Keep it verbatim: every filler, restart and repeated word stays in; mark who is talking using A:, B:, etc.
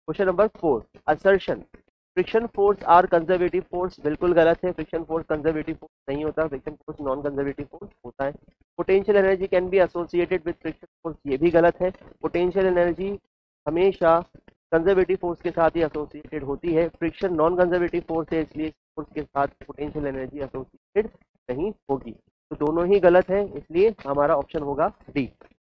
A: Question number four, assertion friction force are conservative force, बिल्कुल गलत है। फ्रिक्शन फोर्स कंजर्वेटिव फोर्स नहीं होता, friction force non conservative force होता है। Potential energy can be associated with friction force, ये भी गलत है। पोटेंशियल एनर्जी हमेशा कंजर्वेटिव फोर्स के साथ ही एसोसिएटेड होती है। फ्रिक्शन नॉन कंजर्वेटिव फोर्स है, इसलिए फोर्स के साथ पोटेंशियल एनर्जी एसोसिएटेड नहीं होगी। तो दोनों ही गलत है, इसलिए हमारा ऑप्शन होगा डी।